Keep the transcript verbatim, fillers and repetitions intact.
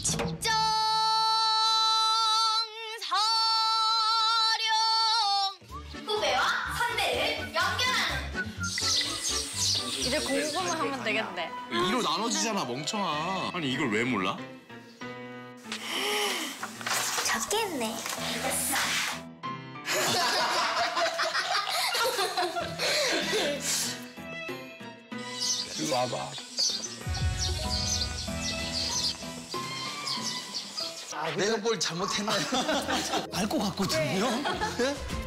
집정 사령 후배와 선배를 연결하는. 이제 공부만 하면 되겠네. 이로 나눠지잖아, 멍청아. 아니, 이걸 왜 몰라? 적겠네. 이리 와봐. 내가 뭘 잘못했나요? 알 것 같거든요. 네?